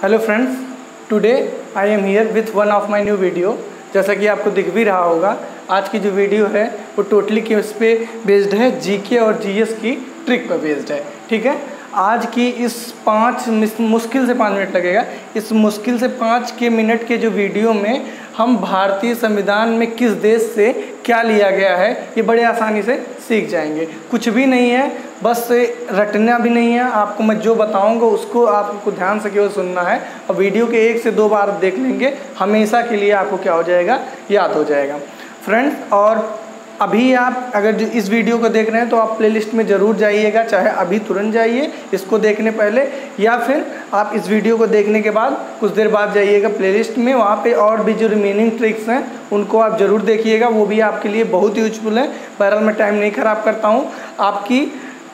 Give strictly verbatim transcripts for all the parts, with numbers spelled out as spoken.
Hello friends, today I am here with one of my new video. जैसा कि आपको दिख भी रहा होगा, आज की जो वीडियो है वो टोटली किस पे बेस्ड है, जीके और जीएस की ट्रिक पर बेस्ड है। ठीक है, आज की इस पाँच मुश्किल से पाँच मिनट लगेगा, इस मुश्किल से पाँच के मिनट के जो वीडियो में हम भारतीय संविधान में किस देश से क्या लिया गया है ये बड़े आसानी से सीख जाएंगे। कुछ भी नहीं है, बस रटना भी नहीं है, आपको मैं जो बताऊंगा उसको आपको ध्यान से केवल सुनना है और वीडियो के एक से दो बार देख लेंगे, हमेशा के लिए आपको क्या हो जाएगा, याद हो जाएगा फ्रेंड्स। और अभी आप अगर जो इस वीडियो को देख रहे हैं तो आप प्लेलिस्ट में ज़रूर जाइएगा, चाहे अभी तुरंत जाइए इसको देखने पहले, या फिर आप इस वीडियो को देखने के बाद कुछ देर बाद जाइएगा प्लेलिस्ट में, वहाँ पे और भी जो रिमेनिंग ट्रिक्स हैं उनको आप ज़रूर देखिएगा, वो भी आपके लिए बहुत यूजफुल है। बहरहाल मैं टाइम नहीं ख़राब करता हूँ, आपकी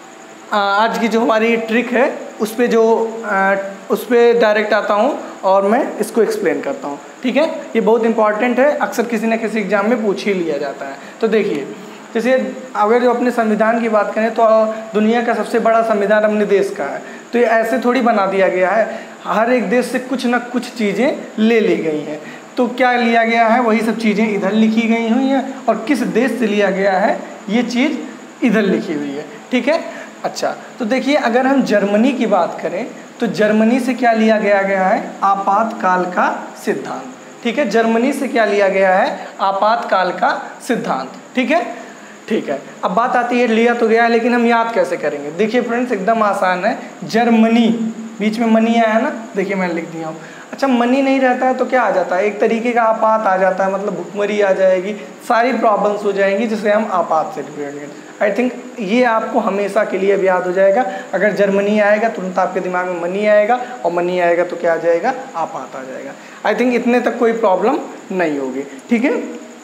आज की जो हमारी ट्रिक है उस पर जो आ, उस पर डायरेक्ट आता हूँ और मैं इसको एक्सप्लेन करता हूँ। ठीक है, ये बहुत इंपॉर्टेंट है, अक्सर किसी न किसी एग्जाम में पूछ ही लिया जाता है। तो देखिए, जैसे अगर जो अपने संविधान की बात करें तो दुनिया का सबसे बड़ा संविधान अपने देश का है, तो ये ऐसे थोड़ी बना दिया गया है, हर एक देश से कुछ न कुछ चीज़ें ले ली गई हैं। तो क्या लिया गया है, वही सब चीज़ें इधर लिखी गई हुई हैं, और किस देश से लिया गया है ये चीज़ इधर लिखी हुई है। ठीक है, अच्छा तो देखिए, अगर हम जर्मनी की बात करें तो जर्मनी से क्या लिया गया गया है, आपातकाल का सिद्धांत। ठीक है, जर्मनी से क्या लिया गया है, आपातकाल का सिद्धांत। ठीक है, ठीक है, अब बात आती है, लिया तो गया है लेकिन हम याद कैसे करेंगे। देखिए फ्रेंड्स, एकदम आसान है, जर्मनी बीच में मनी आया है ना, देखिए मैंने लिख दिया हूँ। अच्छा, मनी नहीं रहता है तो क्या आ जाता है, एक तरीके का आपात आ जाता है, मतलब भुखमरी आ जाएगी, सारी प्रॉब्लम्स हो जाएंगी जिसे हम आपात से रिलेटेड। आई थिंक ये आपको हमेशा के लिए भी याद हो जाएगा। अगर जर्मनी आएगा तुरंत आपके दिमाग में मनी आएगा, और मनी आएगा तो क्या आ जाएगा, आपात आ जाएगा। आई थिंक इतने तक कोई प्रॉब्लम नहीं होगी। ठीक है,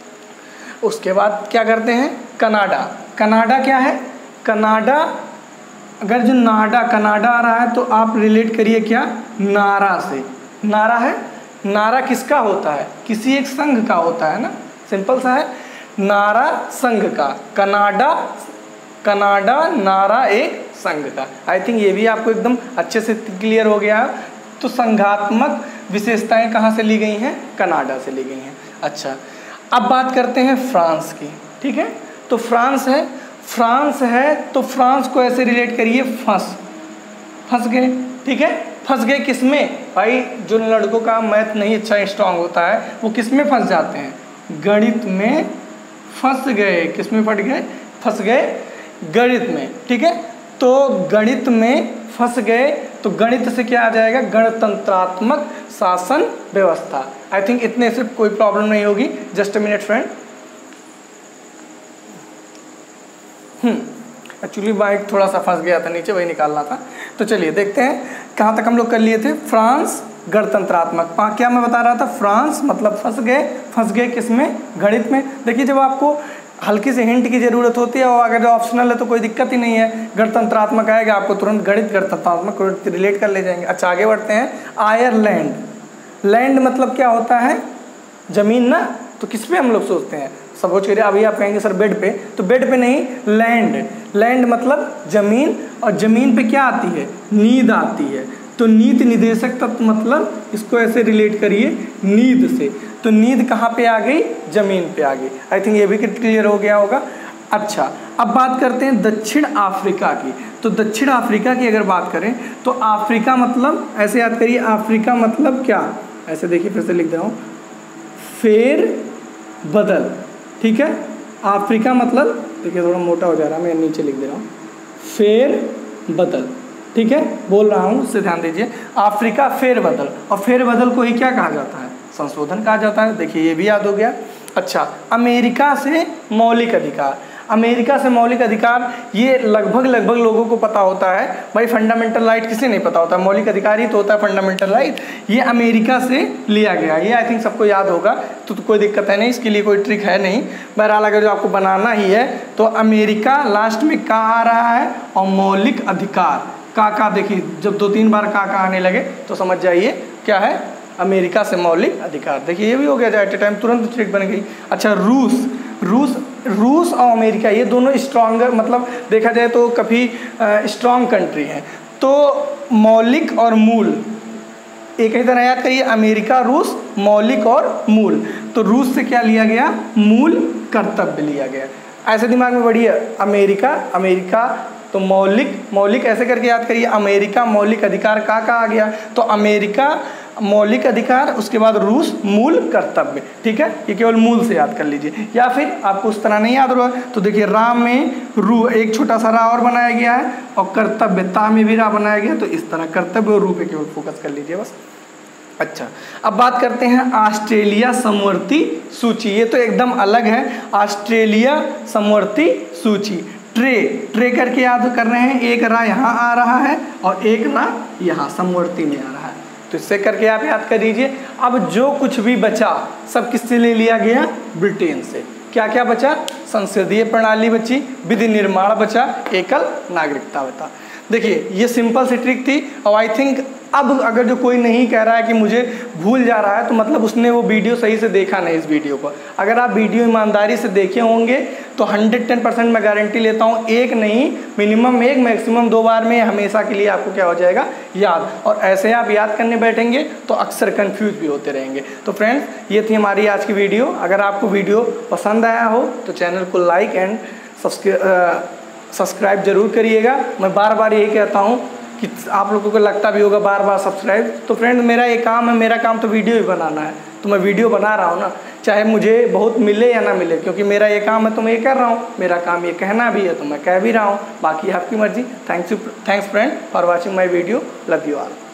उसके बाद क्या करते हैं, कनाडा। कनाडा क्या है, कनाडा, अगर जो नाडा कनाडा आ रहा है तो आप रिलेट करिए क्या, नारा से। नारा है, नारा किसका होता है, किसी एक संघ का होता है ना, सिंपल सा है, नारा संघ का, कनाडा कनाडा नारा एक संघ का। आई थिंक ये भी आपको एकदम अच्छे से क्लियर हो गया है। तो संघात्मक विशेषताएं कहाँ से ली गई हैं, कनाडा से ली गई हैं। अच्छा, अब बात करते हैं फ्रांस की। ठीक है, तो फ्रांस है, फ्रांस है तो फ्रांस को ऐसे रिलेट करिए, फंस फंस गए। ठीक है, फंस गए किस में भाई, जो लड़कों का मैथ नहीं अच्छा स्ट्रांग होता है वो किस में फंस जाते हैं, गणित में फंस गए। किस में फट गए, फंस गए गणित में। ठीक है, तो गणित में फंस गए तो गणित से क्या आ जाएगा, गणतंत्रात्मक शासन व्यवस्था। आई थिंक इतने से कोई प्रॉब्लम नहीं होगी। Just a minute friend, hmm actually bike थोड़ा सा फंस गया था नीचे, वही निकालना था। तो चलिए देखते हैं कहाँ तक हम लोग कर लिए थे। फ्रांस गणतंत्रात्मक, क्या मैं बता रहा था, फ्रांस मतलब फंस गए, फंस गए किस में, गणित में। देखिए, जब आपको हल्की से हिंट की ज़रूरत होती है और अगर ऑप्शनल है तो कोई दिक्कत ही नहीं है, गणतंत्रात्मक आएगा आपको तुरंत गणित गणतंत्रात्मक रिलेट कर ले जाएंगे। अच्छा, आगे बढ़ते हैं, आयरलैंड। लैंड मतलब क्या होता है, ज़मीन ना, तो किस पे हम लोग सोचते हैं, सपोज करिए अभी आप कहेंगे सर बेड पे, तो बेड पे नहीं, लैंड। लैंड मतलब ज़मीन, और ज़मीन पे क्या आती है, नींद आती है। तो नीति निदेशक तत्व मतलब इसको ऐसे रिलेट करिए नींद से। तो नींद कहाँ पे आ गई, जमीन पे आ गई। आई थिंक ये भी क्लियर हो गया होगा। अच्छा, अब बात करते हैं दक्षिण अफ्रीका की। तो दक्षिण अफ्रीका की अगर बात करें तो अफ्रीका मतलब ऐसे याद करिए, अफ्रीका मतलब क्या, ऐसे देखिए फिर से लिख दे रहा हूँ, फेर बदल। ठीक है, अफ्रीका मतलब, देखिए थोड़ा मोटा हो जा रहा है, मैं नीचे लिख दे रहा हूँ, फेर बदल। ठीक है, बोल रहा हूँ उससे ध्यान दीजिए, अफ्रीका फेर बदल, और फेर बदल को ही क्या कहा जाता है, संशोधन कहा जाता है। देखिए ये भी याद हो गया। अच्छा, अमेरिका से मौलिक अधिकार। अमेरिका से मौलिक अधिकार, ये लगभग लगभग लोगों को पता होता है भाई, फंडामेंटल राइट किसे नहीं पता होता, मौलिक अधिकार ही तो होता है फंडामेंटल राइट। ये अमेरिका से लिया गया, ये आई थिंक सबको याद होगा, तो, तो कोई दिक्कत है नहीं, इसके लिए कोई ट्रिक है नहीं। बहरहाल अगर जो आपको बनाना ही है तो अमेरिका लास्ट में का आ रहा है, और मौलिक अधिकार का का देखिए, जब दो तीन बार का का आने लगे तो समझ जाइए क्या है, अमेरिका से मौलिक अधिकार। देखिए ये भी हो गया एट ए टाइम, तुरंत ट्रिक बन गई। अच्छा, रूस। रूस रूस और अमेरिका ये दोनों स्ट्रॉन्गर, मतलब देखा जाए तो काफ़ी स्ट्रॉन्ग कंट्री हैं। तो मौलिक और मूल, एक ही तरह याद करिए, अमेरिका, रूस, मौलिक और मूल। तो रूस से क्या लिया गया, मूल कर्तव्य लिया गया। ऐसे दिमाग में बढ़िए, अमेरिका, अमेरिका तो मौलिक, मौलिक ऐसे करके याद करिए, अमेरिका मौलिक अधिकार का का आ गया, तो अमेरिका मौलिक अधिकार, उसके बाद रूस मूल कर्तव्य। ठीक है, ये केवल मूल से याद कर लीजिए। या फिर आपको उस तरह नहीं याद रहा तो देखिए, राम में रू एक छोटा सा रा और बनाया गया है, और कर्तव्य ता में भी रा बनाया गया, तो इस तरह कर्तव्य और रू पे केवल फोकस कर लीजिए बस। अच्छा, अब बात करते हैं ऑस्ट्रेलिया समवर्ती सूची। ये तो एकदम अलग है, ऑस्ट्रेलिया समवर्ती सूची। ट्रे, ट्रे करके याद कर रहे हैं, एक रा यहाँ आ रहा है और एक रा यहाँ समवर्ती में आ रहा है, तो इससे करके आप याद कर लीजिए। अब जो कुछ भी बचा सब किससे ले लिया गया, ब्रिटेन से। क्या क्या बचा, संसदीय प्रणाली बची, विधि निर्माण बचा, एकल नागरिकता बता। देखिए ये सिंपल सी ट्रिक थी, और आई थिंक अब अगर जो कोई नहीं कह रहा है कि मुझे भूल जा रहा है, तो मतलब उसने वो वीडियो सही से देखा नहीं। इस वीडियो को अगर आप वीडियो ईमानदारी से देखे होंगे तो हंड्रेड टेन परसेंट मैं गारंटी लेता हूँ, एक नहीं मिनिमम एक मैक्सिमम दो बार में हमेशा के लिए आपको क्या हो जाएगा, याद। और ऐसे आप याद करने बैठेंगे तो अक्सर कन्फ्यूज भी होते रहेंगे। तो फ्रेंड्स, ये थी हमारी आज की वीडियो। अगर आपको वीडियो पसंद आया हो तो चैनल को लाइक एंड सब्सक्राइब सब्सक्राइब जरूर करिएगा। मैं बार बार यही कहता हूँ कि आप लोगों को लगता भी होगा बार बार सब्सक्राइब। तो फ्रेंड, मेरा ये काम है, मेरा काम तो वीडियो ही बनाना है, तो मैं वीडियो बना रहा हूँ ना, चाहे मुझे बहुत मिले या ना मिले, क्योंकि मेरा ये काम है तो मैं ये कर रहा हूँ। मेरा काम ये कहना भी है तो मैं कह भी रहा हूँ, बाकी आपकी मर्जी। Thanks you, thanks friend for watching my video. Love you all.